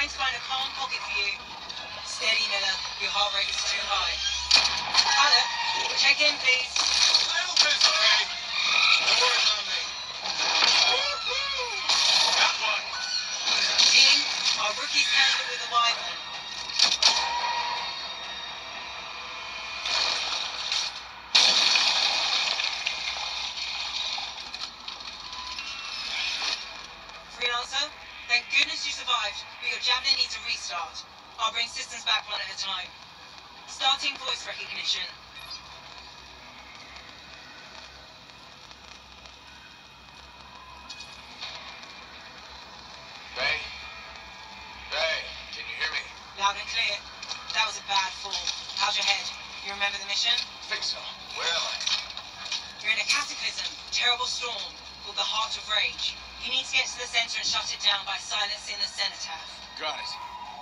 trying to find a calm pocket for you. Steady, Miller. Your heart rate is too high. Hello. Check in, please. Little busy, Dave. No worries on me. Got one. Team, our rookie's handled with a wyvern. Freelancer, thank goodness you survived, but your Javelin needs a restart. I'll bring systems back one at a time. Starting voice recognition. Ray? Ray, can you hear me? Loud and clear. That was a bad fall. How's your head? You remember the mission? Think so. Where am I? You're in a cataclysm, terrible storm, called the Heart of Rage. You need to get to the center and shut it down by silencing the cenotaph. Got it.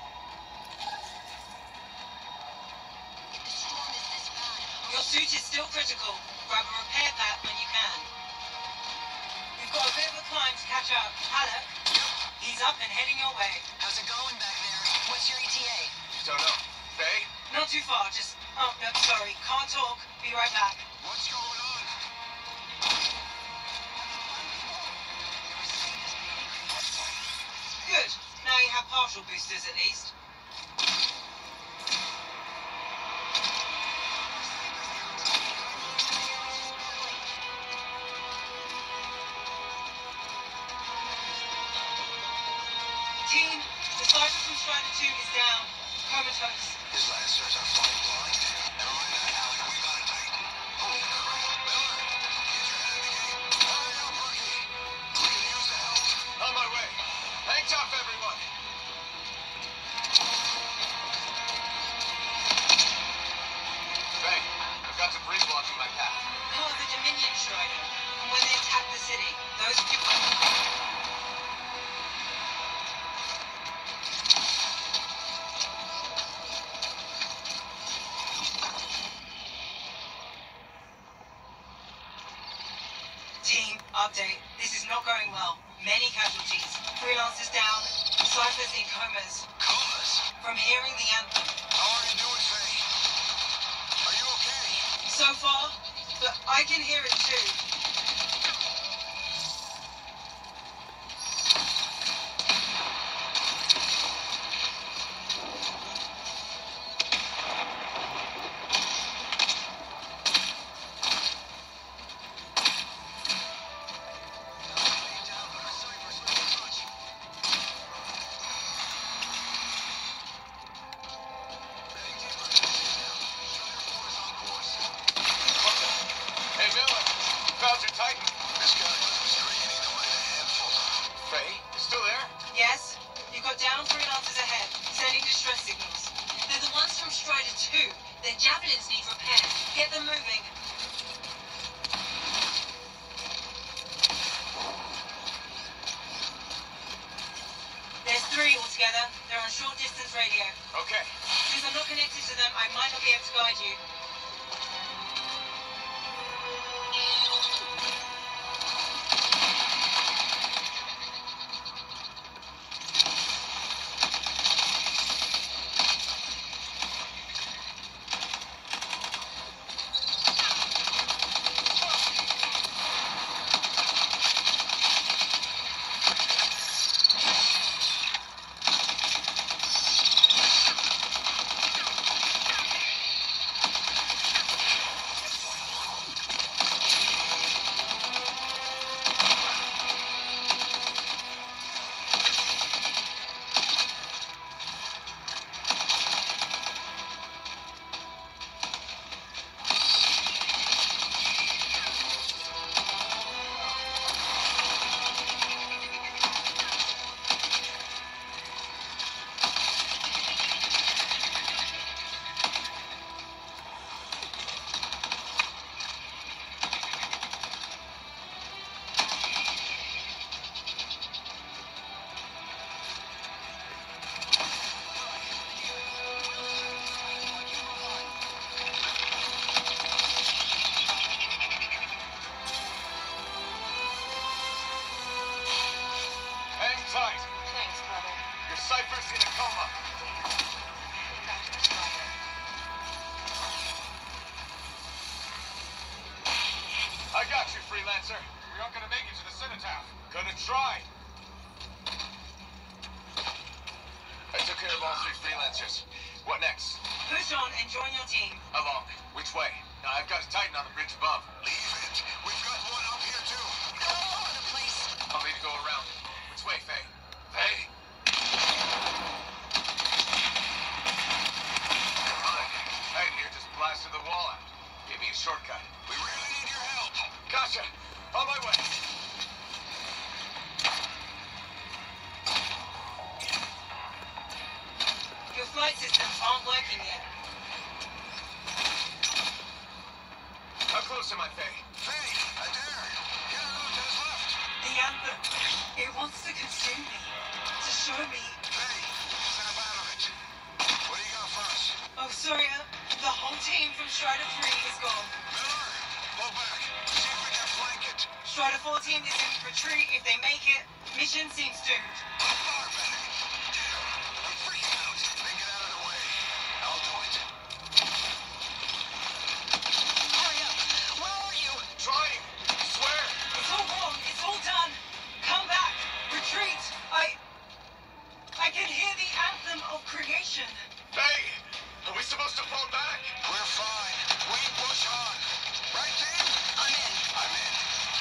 Your suit is still critical. Grab a repair pack when you can. You've got a bit of a climb to catch up. Halleck, he's up and heading your way. How's it going back there? What's your ETA? Don't know. Ray? Not too far, just... Oh, no, sorry. Can't talk. Be right back. What's going on? Good. Now you have partial boosters at least. Team, the cipher from Strider 2 is down. Comatose. His lancers are flying blind. Never mind that, Alec. We got it tight. Holy crap. Miller, get your head in the game. Hurry up, rookie. We can use the help. On my way. Hang tough, everyone. Ray, I've got some breeze blocking my path. Part of the Dominion Strider. From when they attacked the city. Those people... Team, update. This is not going well. Many casualties. Freelancers down. Ciphers in comas. Comas? From hearing the anthem. How are you doing, Faye? Are you okay? So far, but I can hear it too. Hey, Miller. Clouds are tighten. This guy was creating the way a handful. Faye, you still there? Yes? You've got down freelancers ahead, sending distress signals. They're the ones from Strider 2. Their javelins need repair. Get them moving. There's 3 altogether. They're on short distance radio. Okay. Since I'm not connected to them, I might not be able to guide you. I got you, freelancer. We aren't gonna make it to the cenotaph. Gonna try. I took care of all 3 freelancers. What next? Push on and join your team. Along. Which way? Now, I've got a Titan on the bridge above. Leave it. We've got one up here, too. All over the place. I'll need to go around. Which way, Faye? Faye? Fine. Titan here just blasted the wall out. Gave me a shortcut. We really need your help. Gotcha. On my way. Your flight systems aren't working yet. How close am I, Faye? Faye, Adair, get a look to his left. The Anthem. It wants to consume me. To show me. Faye, snap out of it. What do you got for us? Oh, sorry. The whole team from Strider 3 is gone. Miller, pull back. See if we can flank it. Strider 4 team is in retreat. If they make it, mission seems doomed. How far back? I'm freaking out. Then get out of the way. I'll do it. Hurry up. Where are you? Trying. I swear. It's all wrong. It's all done. Come back. Retreat. I can hear the anthem of creation. Faye, are we supposed to fall back? We're fine. We push on. Right, team? I'm in. I'm in.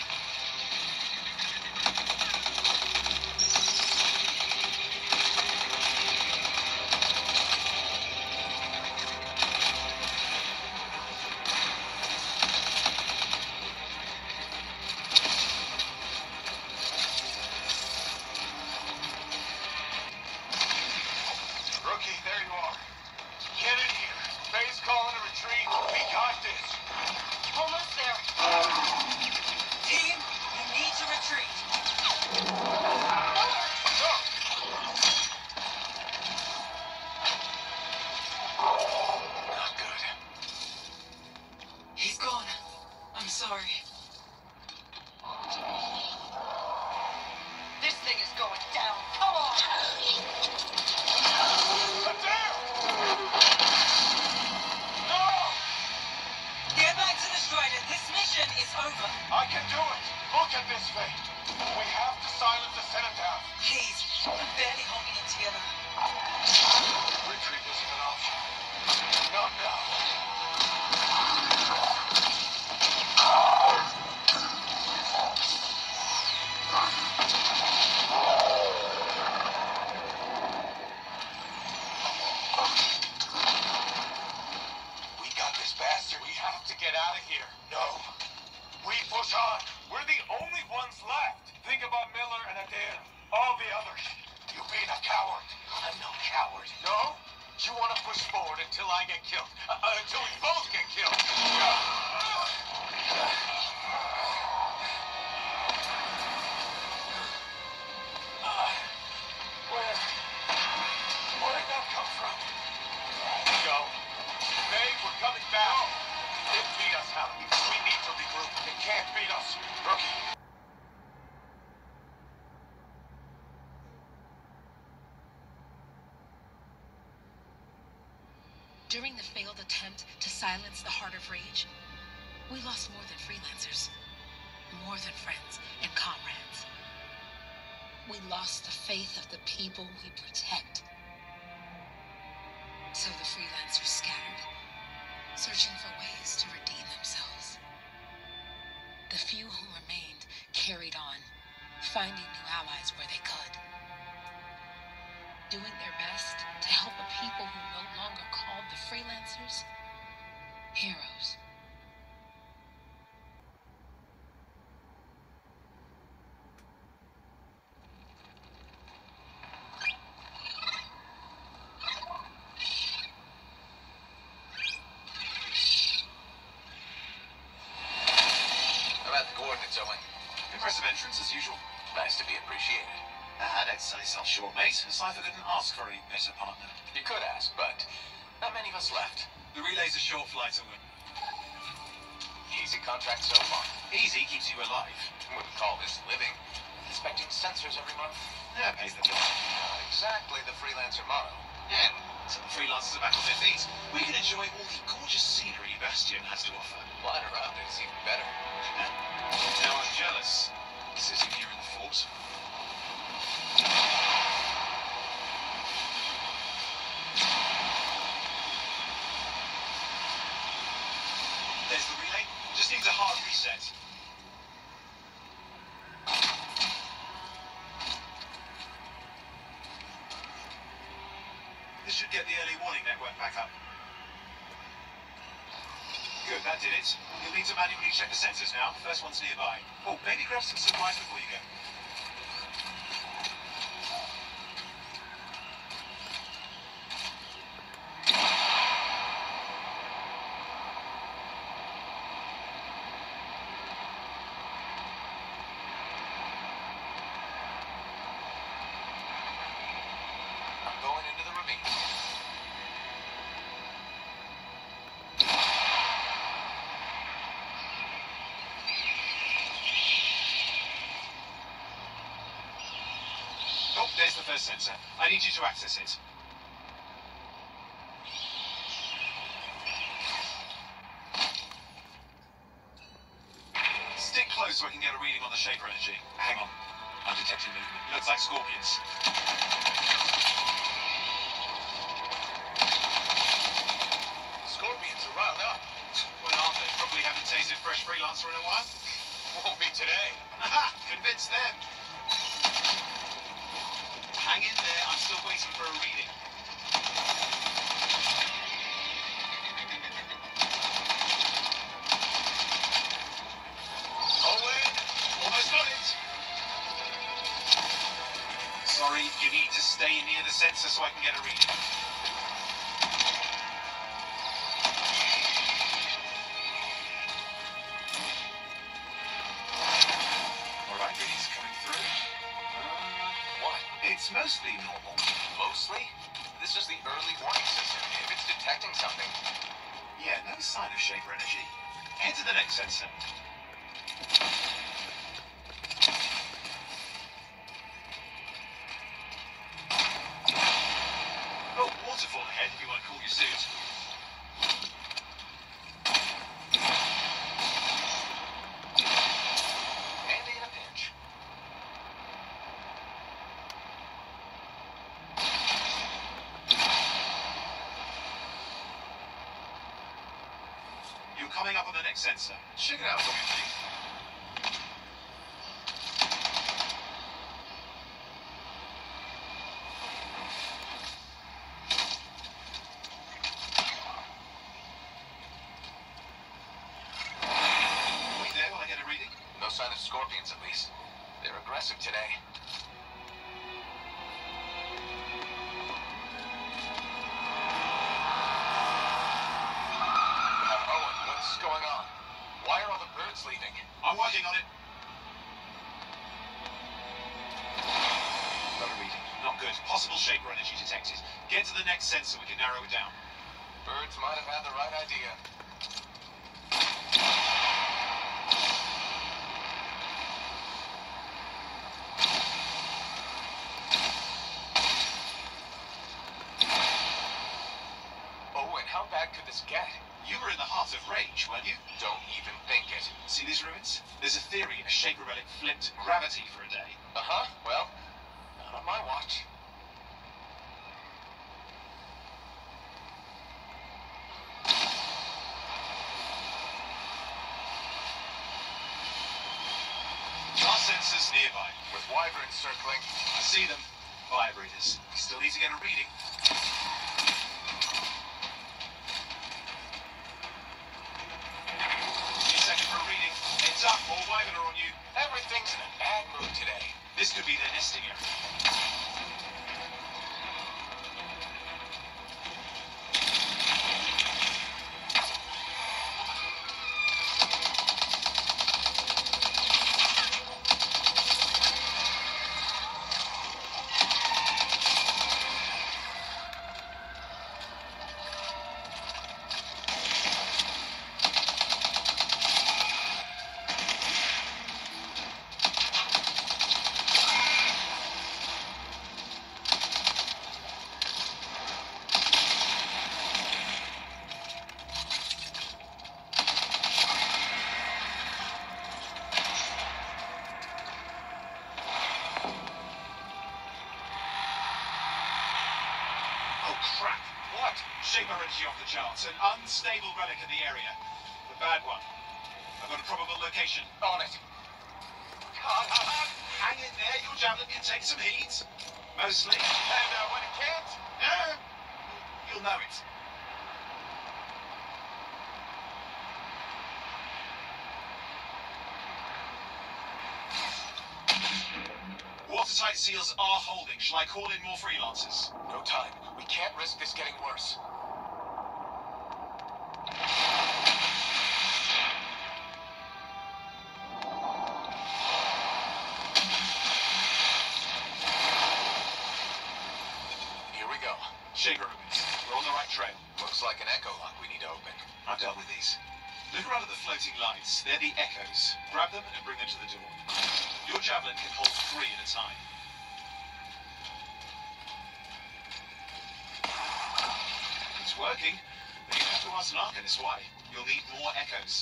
Rookie, there you are. Get in here. Faye's calling a retreat. We got this. Almost there. Team, you need to retreat. Not good. He's gone. I'm sorry. This thing is going down. Come on. Adair! No! Get back to the Strider. This mission is over. I can do it. Look at this, Faye. We have to silence the cenotaph. Please, I'm barely holding it together. Retreat isn't an option. Not now. We got this, bastard. We have to get out of here. No. We push on. We're the only ones left. Think about Miller and Adair. All the others. You being a coward. I'm no coward. No? You want to push forward until I get killed. Until we both get killed. Where'd that come from? Go. Faye, we're coming back. No. It beat us, Halleck. We need to regroup. It can't beat us. Rookie. During the failed attempt to silence the Heart of Rage, we lost more than freelancers, more than friends and comrades. We lost the faith of the people we protect. So the freelancers scattered, searching for ways to redeem themselves. The few who remained carried on, finding new allies where they could, doing their best to help a people who no longer called the freelancers heroes. I'm at the coordinates, Owen. Impressive entrance as usual. Nice to be appreciated. I'd say so. Sure, mate. Cypher didn't ask for a better partner. You could ask, but not many of us left. The relay's a short flight to win. Easy contract so far. Easy keeps you alive. Wouldn't call this living. Inspecting sensors every month. Yeah, pays the bill. Not exactly the freelancer motto. Yeah. So the freelancers are back on their feet. We can enjoy all the gorgeous scenery Bastion has to offer. Flying around is even better. And sitting here in the fort. There's the relay. Just needs a hard reset. This should get the early warning network back up. Good, that did it. You'll need to manually check the sensors now. First one's nearby. Oh, maybe grab some supplies before you go. I'm going into the ravine. Oh, there's the first sensor. I need you to access it. Stick close so I can get a reading on the shaper energy. Hang on. I'm detecting movement. Looks like scorpions. Scorpions are riled up. Well, aren't they? Probably haven't tasted fresh freelancer in a while. Won't be today. Aha! Convince them. Hang in there. I'm still waiting for a reading. Owen! Almost got it. Sorry, you need to stay near the sensor so I can get a reading. Alright, readings coming through. What? It's mostly normal. Mostly? This is the early warning system. If it's detecting something, Yeah, no sign of shaper energy. Head to the next sensor. Oh, waterfall ahead if you want to cool your suit. handy in a pinch. You're coming up on the next sensor. Check it out for me, please. Wait there while I get a reading. No sign of scorpions, at least. They're aggressive today. Owen, what's going on? Why are all the birds leaving? I'm working on it. Got a reading. Not good. Possible shaper energy detected. Get to the next sensor, we can narrow it down. Birds might have had the right idea. Owen, how bad could this get? You were in the heart of rage, weren't you? Don't even think it. See these ruins? There's a theory a shaper relic flipped gravity for a day. Uh-huh. Well, not on my watch. Our sensors nearby. With wyverns circling. I see them. Fire breathers. We still need to get a reading. Second for a reading. Heads up, more wyvern are on you. Everything's in a bad mood today. This could be their nesting area. energy off the charts. An unstable relic in the area. The bad one. I've got a probable location. On it. Hang in there. Your javelin can take some heat. Mostly. And when it can't, You'll know it. Watertight seals are holding. Shall I call in more freelancers? no time. We can't risk this getting worse. Here we go. Shaper ruins. We're on the right trail. Looks like an echo lock we need to open. I've dealt with these. Look around at the floating lights. They're the echoes. Grab them and bring them to the door. Your javelin can hold 3 at a time. It's working, but you have to ask an arcanist why. You'll need more echoes.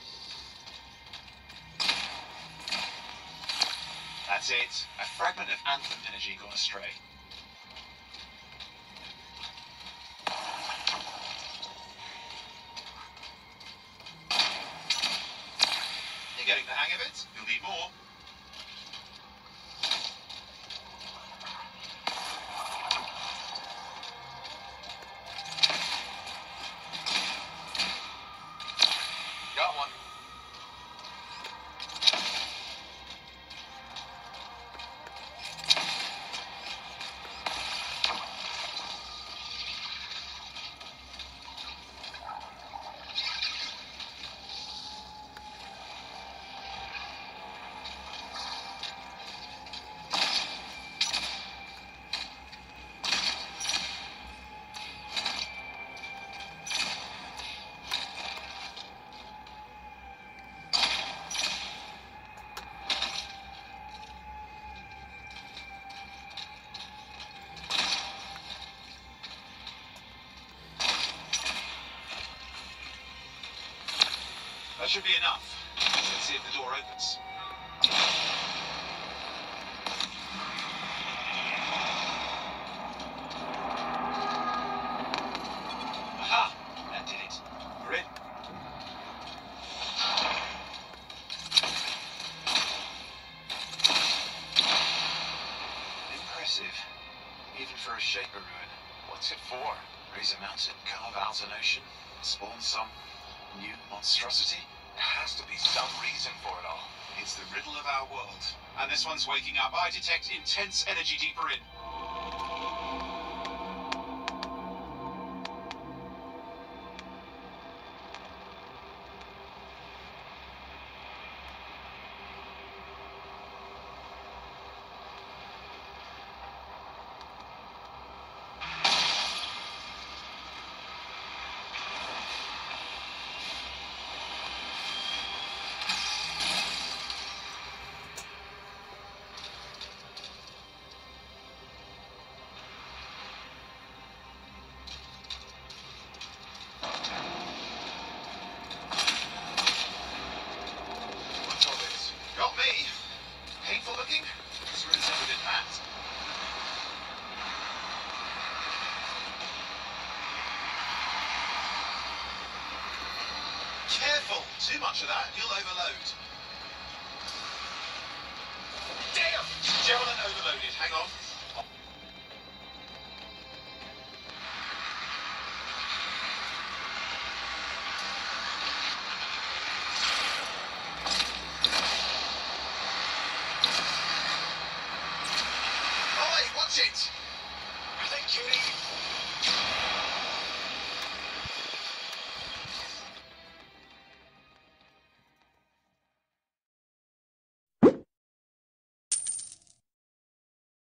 That's it. A fragment of Anthem energy gone astray. You're getting the hang of it. You'll need more. Got one. That should be enough. Let's see if the door opens. Aha! That did it. We're in. Impressive. Even for a Shaper ruin. What's it for? Raise a mountain, carve out an ocean, spawn some new monstrosity. There has to be some reason for it all. It's the riddle of our world. And this one's waking up. I detect intense energy deeper in. Careful! Too much of that, you'll overload. Damn! Javelin overloaded. Hang on. Oi, watch it! Are they kidding?